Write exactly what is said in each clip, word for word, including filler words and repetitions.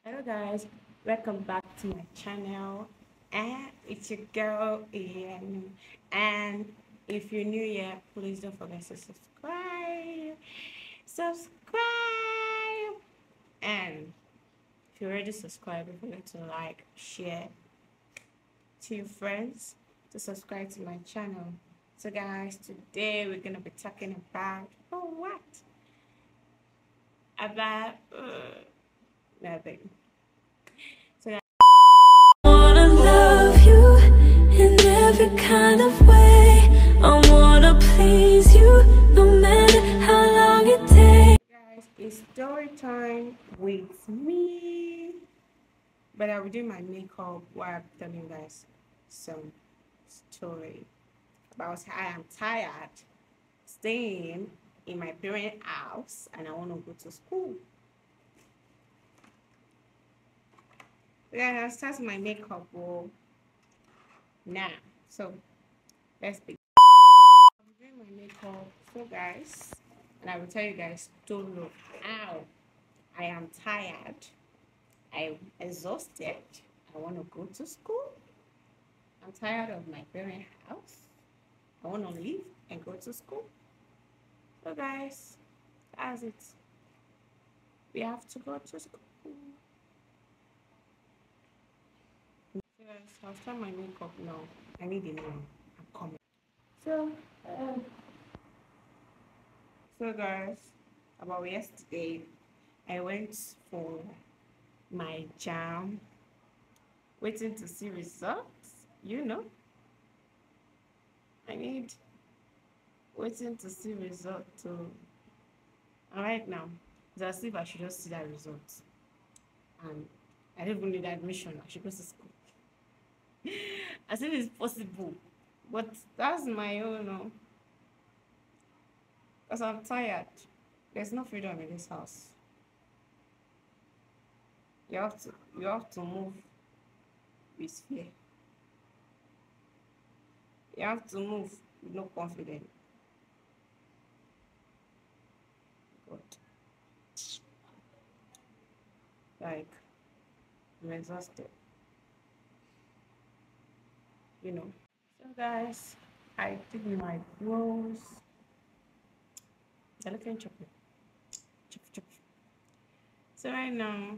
Hello guys, welcome back to my channel, and it's your girl Ian. And if you're new here, please don't forget to subscribe. Subscribe, and if you're already subscribed, don't forget to like, share to your friends, to subscribe to my channel. So guys, today we're gonna be talking about oh what about uh, nothing. Wanna love you in every kind of way. I wanna please you no matter how long it takes. Guys, it's story time with me. But I will do my makeup while I'm telling you guys some story about how I am tired staying in my parent house and I want to go to school. Yeah, I start my makeup well, now. So let's begin. I'm doing my makeup, so guys, and I will tell you guys don't look how I am tired. I'm exhausted. I want to go to school. I'm tired of my parent house. I want to leave and go to school. So guys, that's it. We have to go to school. So guys, I'll start my makeup now. I need a name. I'm coming. So, um, so guys, about yesterday, I went for my jam, waiting to see results. You know, I need waiting to see result too. And right now, it's as if I should just see that result, and I don't even need admission. I should go to school. As if it's possible, but that's my own. No, because I'm tired. There's no freedom in this house. You have to, you have to move with fear. You have to move with no confidence. God. Like, I'm exhausted. You know. So guys, I did my brows. They're looking choppy. Chop, chop. So right now,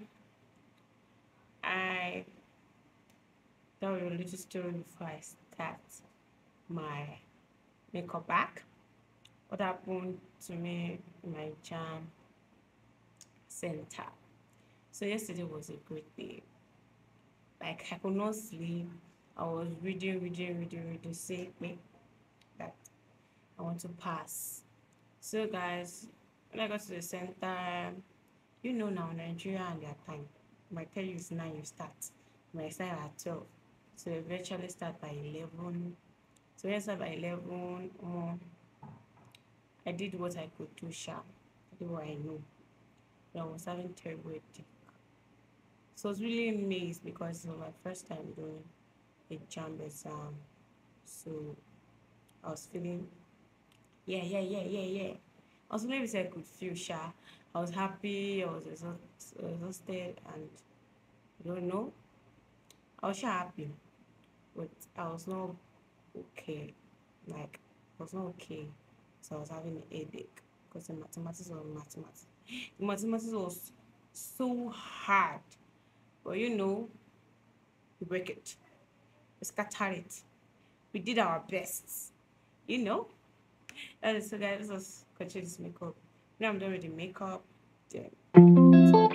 I tell you a little story before I start my makeup back. What happened to me in my jam center. So yesterday was a great day. Like I could not sleep. I was reading, reading, reading, reading, saying that I want to pass. So guys, when I got to the center, you know now Nigeria and their time. My tell you is nine you start. My start at twelve. So eventually start by eleven. So when I start by eleven, um, I did what I could do sharp. I did what I know. But I was having terrible headache. So I was really amazed because it was my first time doing a jam exam. So I was feeling yeah, yeah, yeah, yeah, yeah. I was maybe I could feel shy. I was happy, I was exhausted, and I don't know. I was sure happy, but I was not okay. Like, I was not okay. So I was having a headache because the mathematics was mathematics. The mathematics was so hard, but you know, we break it, we scatter it, we did our best, you know. That is so guys, let us continue this makeup. Now I'm done with the makeup. Then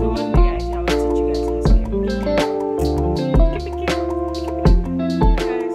so one day guys, I will teach you guys how to make makeup.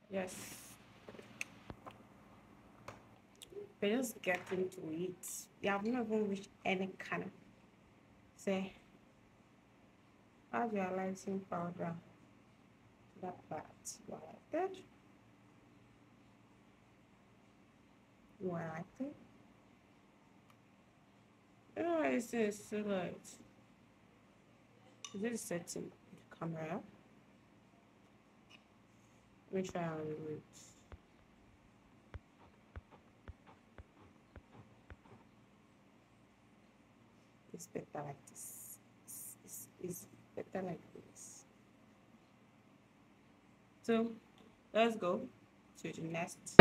Yes, we're just getting to it. You have not even reached any kind of say add your lighting powder to that part. You are like that. You are like that. You know what it is so light. Is it setting the camera? Let me try and remove it. It's better like this. It's, it's, it's better like this. So let's go to the next.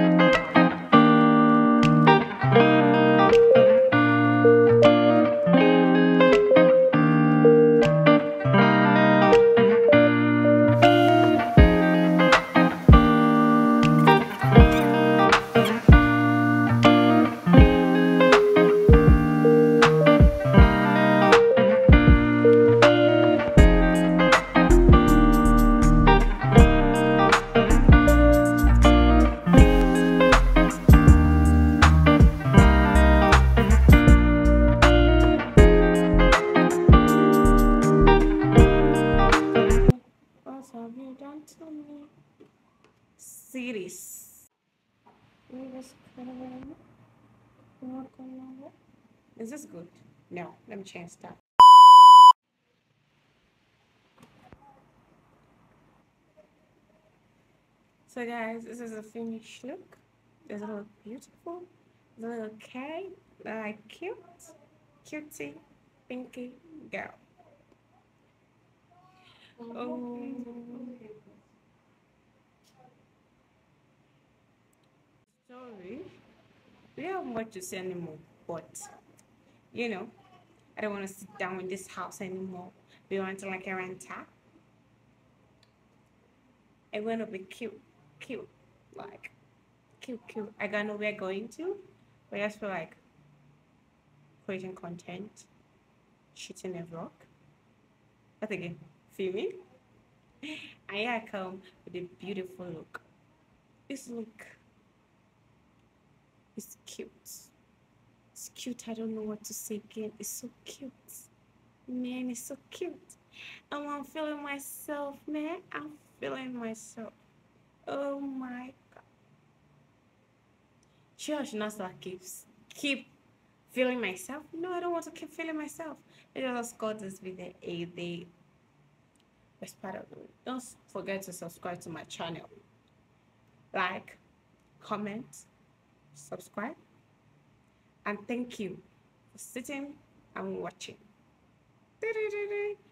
What have you done to me? Series. Is this good? No, let me change that. So guys, this is a finished look. Does it look beautiful? Does it look okay? Like cute? Cutie, pinky girl. Oh, sorry. We don't have much to say anymore, but you know, I don't want to sit down in this house anymore. We want to like a renter. I want to be cute, cute, like cute, cute. I got nowhere going to, but I just feel like creating content, shooting a vlog. But again, filming. And here I come with a beautiful look. This look is cute. It's cute. I don't know what to say again. It's so cute. Man, it's so cute. And I'm feeling myself, man. I'm feeling myself. Oh my god. Sure, I should not start keep, keep feeling myself. No, I don't want to keep feeling myself. I just got this video a day. Best part of it. Don't forget to subscribe to my channel. Like, comment, subscribe. And thank you for sitting and watching.